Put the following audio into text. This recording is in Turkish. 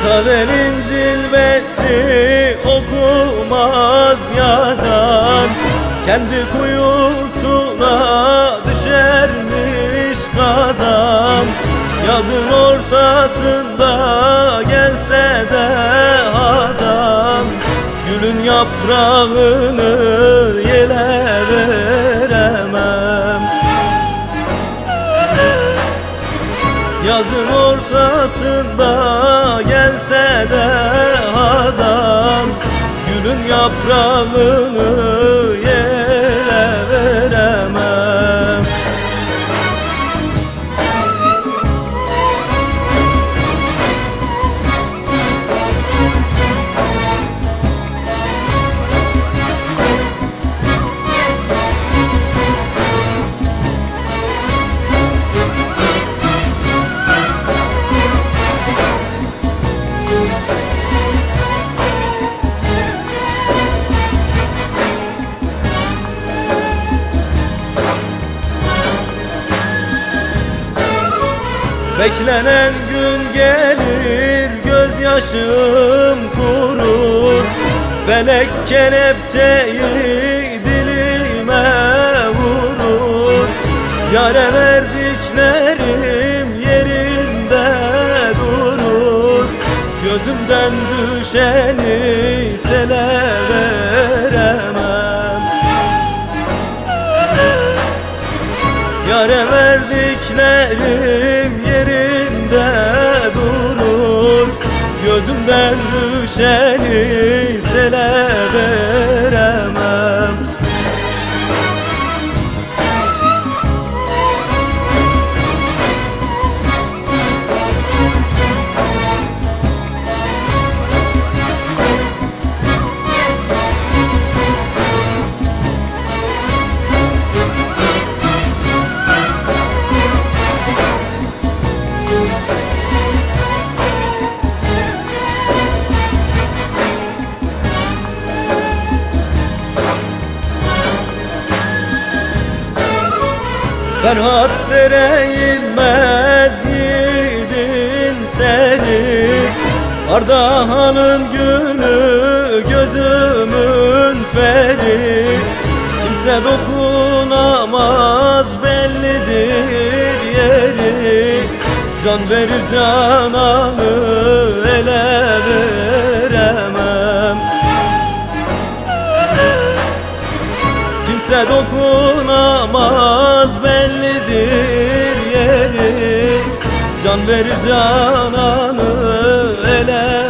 Kaderin cilvesi okumaz yazan, kendi kuyusuna düşermiş kazan. Yazın ortasında gelse de hazan, gülün yaprağını yele veremem. Yazın ortasında gelse de hazan, gülün yaprağını yere veremem. Beklenen gün gelir, gözyaşım kurur. Felek kelepçeyi dilime vurur. Yâre verdiklerim yerinde durur. Gözümden düşeni sele veremem. Yâre verdiklerim yerinde durur. Gözümden düşeni sele veremem. Ferhat inmez yiğidin seni, Ardahan'ın gülü gözümün feri. Kimse dokunamaz bellidir yeri, can verir cananı ele veremem. Kimse dokunamaz bellidir yeri, can verir cananı ele